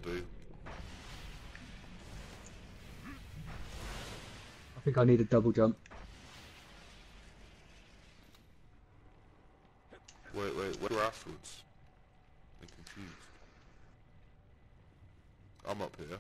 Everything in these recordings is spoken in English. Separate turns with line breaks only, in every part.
do.
I think I need a double jump.
Wait, where afterwards? I'm confused. I'm up here.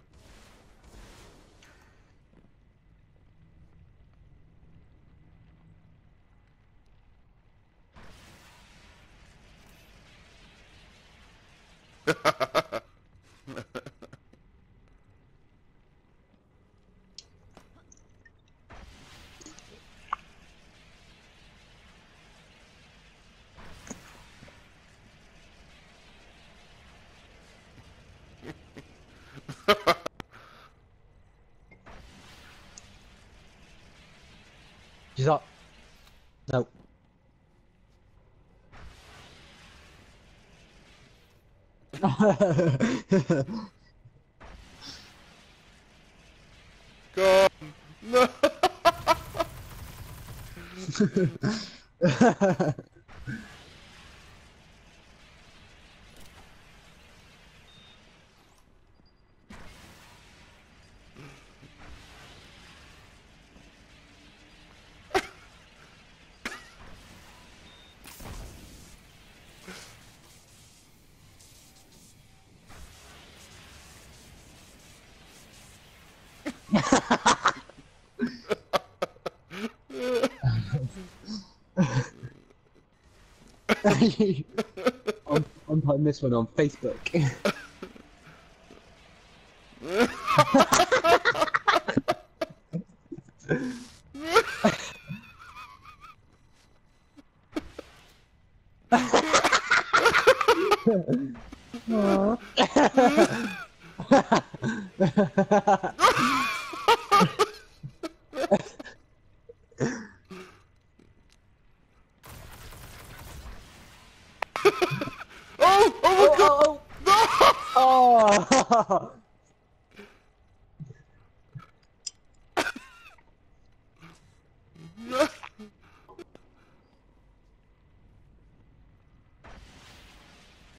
She's up. No.
Go on! No!
I'm putting this one on Facebook.
Oh! Oh my god!
Oh!